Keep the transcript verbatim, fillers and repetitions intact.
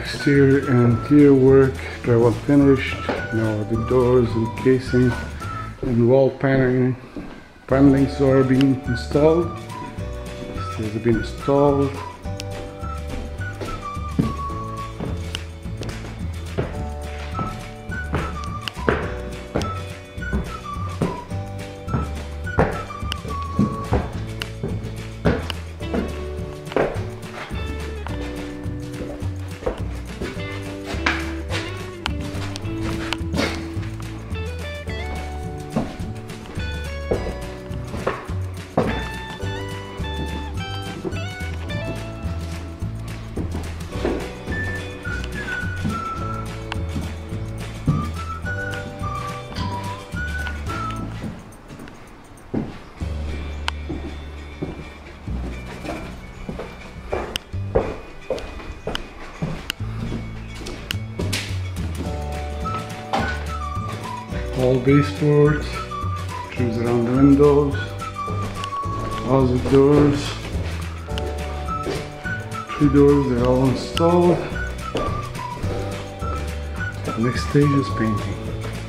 exterior and interior work, drywall finished. Now the doors and casing and wall paneling panelings are being installed. These have been installed. All baseboards, trims around the windows, closet doors, three doors, they're all installed. The next stage is painting.